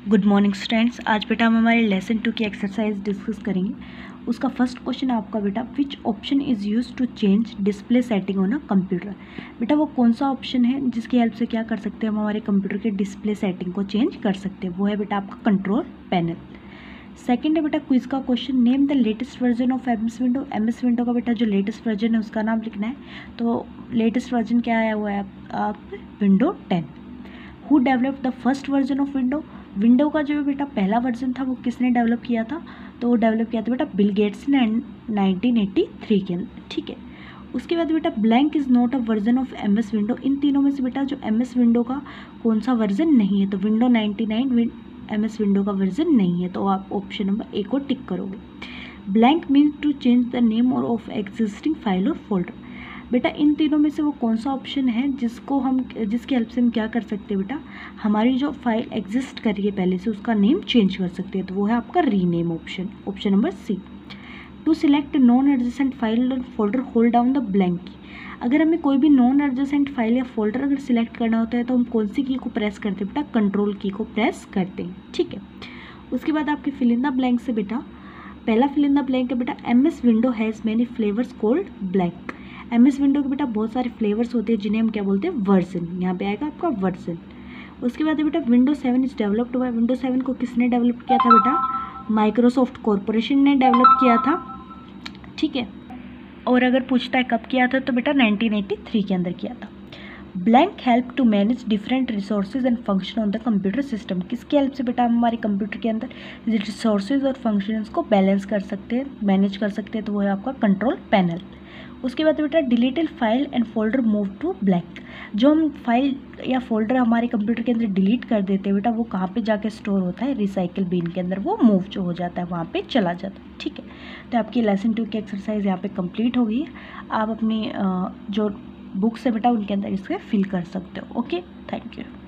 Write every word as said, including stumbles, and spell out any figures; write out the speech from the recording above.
Good morning students. आज बेटा हम हमारे लेसन टू की एक्सरसाइज डिस्कस करेंगे। उसका फर्स्ट क्वेश्चन आपका बेटा which option is use to change display setting on a computer. बेटा वो कौन सा ऑप्शन है जिसकी हेल्प से क्या कर सकते हैं हम हमारे कंप्यूटर के डिस्प्ले सेटिंग को चेंज कर सकते हैं। वो है बेटा आपका कंट्रोल पैनल। सेकंड है बेटा क्विज का question, name the latest version of M S window. M S window का बेटा जो लेटेस्ट वर्जन है उसका नाम लिखना है। तो लेटेस्ट वर्जन क्या आया हुआ है आप window ten. Who developed the first version of window. Window का जो बेटा पहला वर्जन था वो किसने डेवलप किया था, तो वो डेवलप किया था बेटा बिल गेट्स ने नाइनटीन एटी थ्री के अंदर। ठीक है, उसके बाद बेटा blank is not a version of M S window. इन तीनों में से बेटा जो एम एस विंडो का कौन सा वर्जन नहीं है, तो window ninety nine M S window का वर्जन नहीं है, तो आप ऑप्शन नंबर ए को टिक करोगे। Blank means to change the name और ऑफ एग्जिस्टिंग फाइल और फोल्डर। बेटा इन तीनों में से वो कौन सा ऑप्शन है जिसको हम जिसकी हेल्प से हम क्या कर सकते हैं बेटा, हमारी जो फाइल एग्जिस्ट कर रही है पहले से उसका नेम चेंज कर सकते हैं, तो वो है आपका rename option, option number C. To select non adjacent file और folder hold down the blank key. अगर हमें कोई भी नॉन एडजेसेंट फाइल या फोल्डर अगर सिलेक्ट करना होता है तो हम कौन सी की को प्रेस करते हैं बेटा, कंट्रोल की को प्रेस करते हैं। ठीक है, उसके बाद आपके फिल इन द ब्लैंक से बेटा पहला फिल इन द ब्लैंक है बेटा M S window has many flavours called blank. M S window के बेटा बहुत सारे फ्लेवर्स होते हैं जिन्हें हम क्या बोलते हैं, वर्जन। यहाँ पे आएगा आपका वर्जन। उसके बाद बेटा विंडो सेवन इज डेवलप्ड हुआ है। विंडो सेवन को किसने डेवलप किया था बेटा, माइक्रोसॉफ्ट कॉरपोरेशन ने डेवलप किया था। ठीक है, और अगर पूछता है कब किया था तो बेटा नाइनटीन एटी थ्री के अंदर किया था। Blank help to manage different resources and function on the computer system. किसकी हेल्प से बेटा हम हमारे कंप्यूटर के अंदर रिसोर्सेज और फंक्शंस को बैलेंस कर सकते हैं, मैनेज कर सकते हैं, तो वो है आपका कंट्रोल पैनल। उसके बाद बेटा deleted file and folder move to blank. जो हम फाइल या फोल्डर हमारे कंप्यूटर के अंदर डिलीट कर देते हैं बेटा वो कहाँ पे जाके स्टोर होता है, रिसाइकिल बिन के अंदर वो मूव जो हो जाता है वहाँ पे चला जाता है। ठीक है, तो आपकी लेसन टू की एक्सरसाइज यहाँ पे कंप्लीट हो गई है। आप अपनी जो बुक्स है बेटा उनके अंदर इसके फिल कर सकते हो। Okay, thank you.